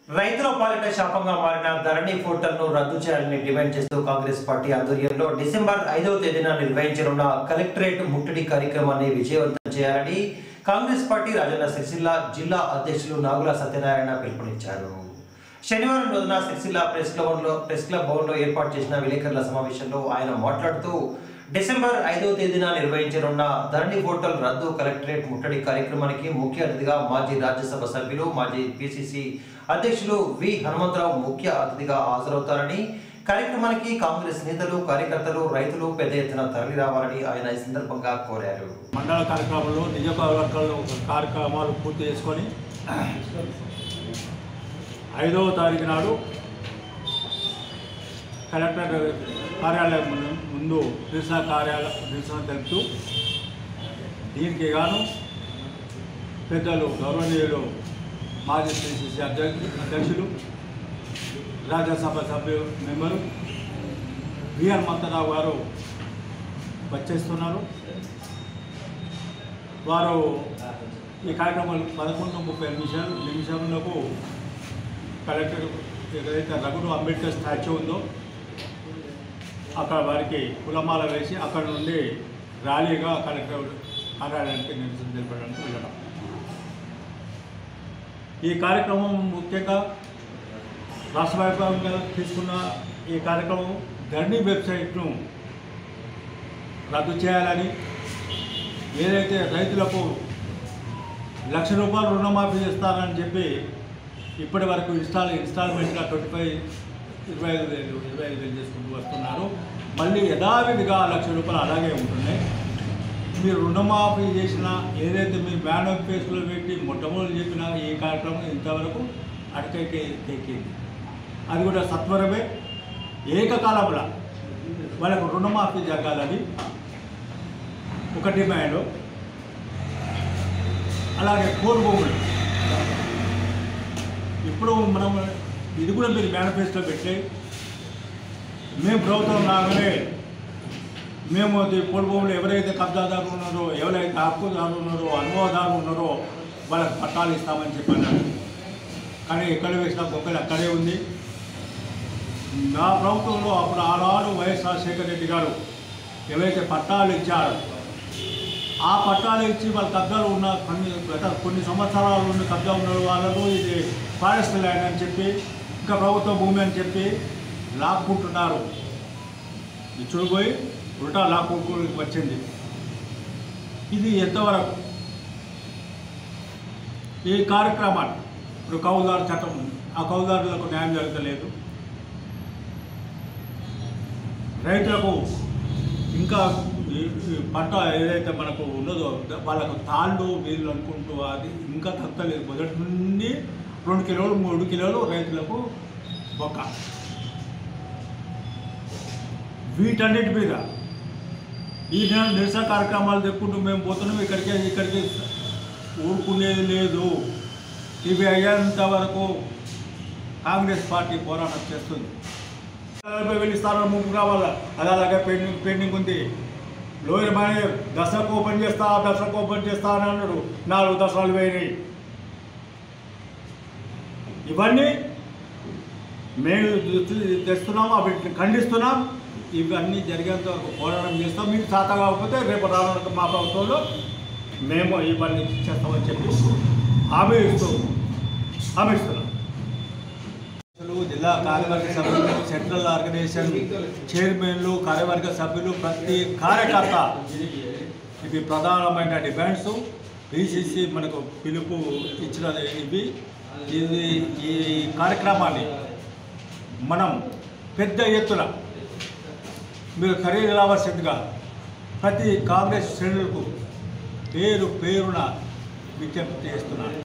రైతుల పాలిట శాపంగా మారిన ధరణి పోర్టల్ను రద్దు చేయాలని డిమాండ్ చేస్తూ కాంగ్రెస్ పార్టీ ఆధ్వర్యంలో డిసెంబర్ 5వ తేదీన నిర్వహించనున్న కలెక్టరేట్ ముట్టడి కార్యక్రమాన్ని విజయవంతం చేయాలని కాంగ్రెస్ పార్టీ రాజన్న సిరిసిల్ల జిల్లా అధ్యక్షులు నాగుల సత్యనారాయణ పిలుపునిచ్చారు. శనివారం రోజున సిరిసిల్ల ప్రెస్ క్లబ్ భవన్లో ఏర్పాటు చేసిన విలేకరుల సమావేశంలో ఆయన మాట్లాడుతూ డిసెంబర్ 5వ తేదీన నిర్వహించనున్న ధరణి పోర్టల్ రద్దు కలెక్టరేట్ ముట్టడి కార్యక్రమానికి ముఖ్య అతిథిగా మాజీ రాజ్యసభ సభ్యులు మాజీ పిసిసి అధ్యక్షులు వి హనుమంతరావు ముఖ్య అతిథిగా హాజరవుతారని, కార్యక్రమానికి కాంగ్రెస్ నేతలు కార్యకర్తలు రైతులు పెద్ద ఎత్తున తరలి రావాలని ఆయన ఈ సందర్భంగా కోరారు. మండల కార్యక్రమంలో నియోజకవర్గాల్లో కార్యక్రమాలు పూర్తి చేసుకొని 5వ తారీఖు నాడు కలెక్టర్ కార్యాలయం ముందు నిరసన తెలుపుతూ దీనికి గాను పెద్దలు గౌరవనీయులు మాజీ పిసిసి అధ్యక్షులు రాజ్యసభ సభ్యు మెంబరు వి హనుమంతరావు గారు వచ్చేస్తున్నారు. వారు ఈ కార్యక్రమాలు 11:30 నిమిషాలకు కలెక్టర్ ఏదైతే రఘును అంబేద్కర్ స్టాచ్యూ ఉందో అక్కడ వారికి పులమాల వేసి అక్కడ నుండి ర్యాలీగా కలెక్టర్ కార్యాలయానికి నిరసన తెలపడానికి వెళ్ళడం. ఈ కార్యక్రమం ముఖ్యంగా రాష్ట్ర వ్యాప్తంగా తీసుకున్న ఈ కార్యక్రమం ధరణి వెబ్సైట్ను రద్దు చేయాలని, ఏదైతే రైతులకు ₹1,00,000 రుణమాఫీ చేస్తారని చెప్పి ఇప్పటి వరకు ఇన్స్టాల్మెంట్గా 25,000 చేసుకుంటూ వస్తున్నారు. మళ్ళీ యథావిధిగా ₹1,00,000 అలాగే ఉంటున్నాయి. మీరు రుణమాఫీ చేసిన ఏదైతే మీరు మేనిఫెస్టోలో పెట్టి మొట్టమొదటి చెప్పిన ఈ కార్యక్రమం ఇంతవరకు అటకెక్కింది. అది కూడా సత్వరమే ఏకకాలంలో వాళ్ళకు రుణమాఫీ జరగాలని ఒక డిమాండ్. అలాగే కోరు భూములు ఇప్పుడు మనం ఇది కూడా మీరు మేనిఫెస్టో పెట్టి మేము ప్రభుత్వం రాగానే మేము పోడు భూములు ఎవరైతే కబ్జాదారులు ఉన్నారో, ఎవరైతే హక్కుదారులు ఉన్నారో, అనుభవదారులు ఉన్నారో వాళ్ళకి పట్టాలు ఇస్తామని చెప్పన్నారు. కానీ ఎక్కడ వేసిన గొప్పలు అక్కడే ఉంది. నా ప్రభుత్వంలో అప్పుడు ఆనాడు వైఎస్ రాజశేఖర రెడ్డి గారు ఎవరైతే పట్టాలు ఇచ్చారో ఆ పట్టాలు ఇచ్చి వాళ్ళ కబ్జాలు ఉన్న కొన్ని సంవత్సరాల నుండి కబ్జా ఉన్న వాళ్ళకు ఇది ఫారెస్ట్ ల్యాండ్ అని చెప్పి ఇంకా ప్రభుత్వ భూమి అని చెప్పి లాక్కుంటున్నారు. ఇచ్చుడుపోయి ఉల్టా లాక్కు వచ్చింది. ఇది ఎంతవరకు ఈ కార్యక్రమాలు ఇప్పుడు కౌలుదారు చట్టం ఉంది, ఆ కౌలుదారులకు న్యాయం జరగలేదు. రైతులకు ఇంకా పంట ఏదైతే మనకు ఉన్నదో వాళ్ళకు తాళ్ళు వీళ్ళు అనుకుంటూ అది ఇంకా తగ్గలేదు. మొదటి నుండి 2 కిలోలు 3 కిలోలు రైతులకు ఒక వీటన్నిటి మీద ఈ నిరసన కార్యక్రమాలు చెప్పుకుంటూ మేము పోతున్నాం. ఇక్కడికి ఊరుకునేది లేదు. ఇవి అయ్యేంత వరకు కాంగ్రెస్ పార్టీ పోరాటం చేస్తుంది. 40,000 స్థానాలు ముందుకు రావాలా, అది అలాగే పెండింగ్ ఉంది. లోయర్ మానే దసరాకు ఓపెన్ చేస్తా అని అన్నాడు. 4 దసరాలు పోయినాయి. ఇవన్నీ మేము తెస్తున్నాము, వీటిని ఖండిస్తున్నాం. ఇవన్నీ జరిగేంత వరకు పోరాటం చేస్తాం. మీకు చేత కాకపోతే రేపు రానున్న మా ప్రభుత్వంలో మేము ఇవన్నీ చేస్తామని చెప్పి హామీ ఇస్తున్నాం. జిల్లా కార్యవర్గ సభ్యులు, సెంట్రల్ ఆర్గనైజేషన్ చైర్మన్లు, కార్యవర్గ సభ్యులు, ప్రతి కార్యకర్త ఇవి ప్రధానమైన డిమాండ్స్. పిసిసి మనకు పిలుపు ఇచ్చిన ఈ కార్యక్రమాన్ని మనం పెద్ద ఎత్తున మీరు ఖరీదు రావాల్సిందిగా ప్రతి కాంగ్రెస్ శ్రేణులకు పేరున విజ్ఞప్తి చేస్తున్నాను.